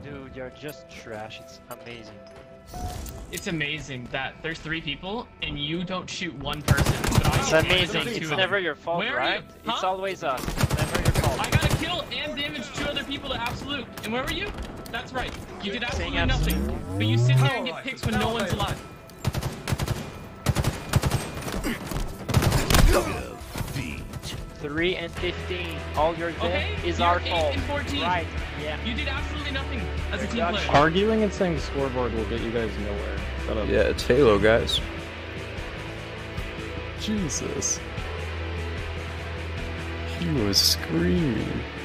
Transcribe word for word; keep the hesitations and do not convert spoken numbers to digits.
Dude, you're just trash. It's amazing. It's amazing that there's three people and you don't shoot one person. But I It's get amazing. two It's of never them. your fault, Where are right? you? Huh? It's always us. It's never your fault. I got a kill and damaged two other people to absolute. And where were you? That's right. You did absolutely Saying nothing. But you sit there and get picks when no one's alive. Three and fifteen. All your death Okay, is you're our eight fault. and fourteen. Right? Yeah. You did absolutely nothing as a team Gotcha. player. Arguing and saying scoreboard will get you guys nowhere. Shut up. Yeah, it's Halo, guys. Jesus. He was screaming.